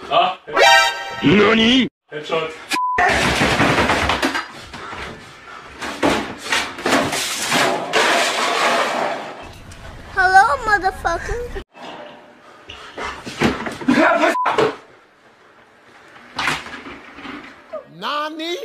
Ah. NANI?! Headshot. Hello, motherfucker. NANI?!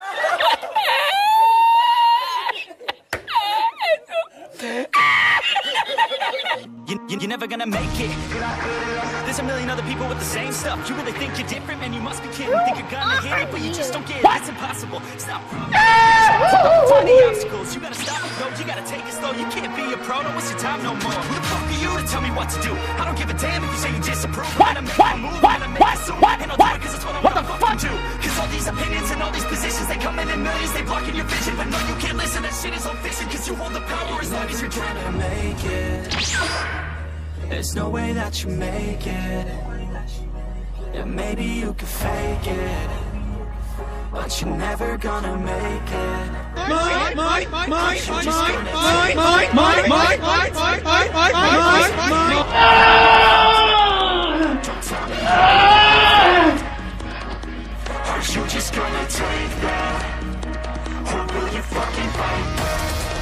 You're never gonna make it. There's a million other people with the same stuff. You really think you're different, man? You must be kidding. Think you're gonna hit it, but you just don't get it. It's impossible. Stop. Find the obstacles. You gotta stop and go. You gotta take it slow. You can't be a pro. Don't waste your time no more. Who the fuck are you to tell me what to do? I don't give a damn if you say you disapprove. I'm gonna make a move. I'm gonna make it soon. And I'll do it 'cause it's what I wanna fucking do. 'Cause all these opinions and all these positions, they come in millions. They blocking your vision, but no, you can't listen. That shit is all fiction. 'Cause you hold the power as long as you're trying to make it. There's no way that you make it. Yeah, maybe you could fake it, but you're never gonna make it. Are you just gonna take that? Or will you fucking fight back?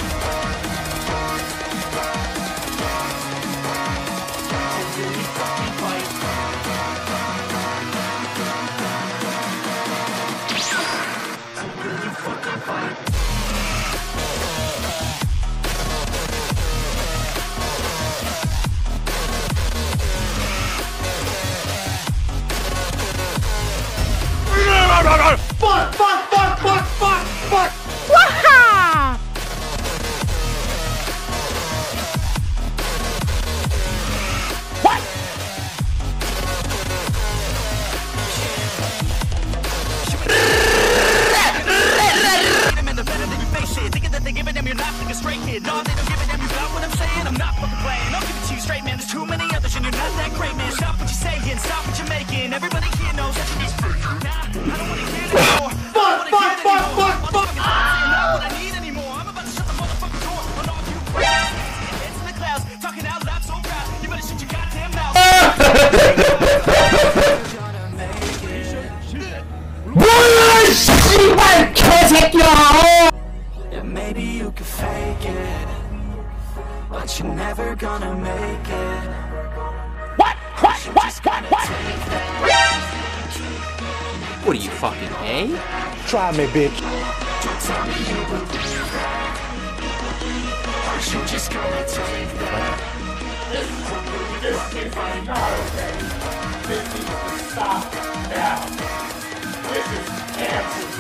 Fuck! Waha! What? Thinking that they're giving them, you're not like a straight kid. No, they don't give a damn, you got what I'm saying. I'm not fucking playing. I'll give it to you straight, man. There's too many others and you're not that great, man. Stop what you're saying, stop what you're making. Everybody here knows that you're just fake. Nah, I don't wanna hear it anymore. Fuck! Not what I need anymore. I'm about to shut the motherfucking door on all you heads in the clouds, talking out loud so proud. You better shut your goddamn mouth. Yeah, maybe you could fake it, but you're never gonna make it. What? What are you fucking A? Try me, bitch. Tell me you believe that. Or you just gonna take that. This is stop now. This is cancer.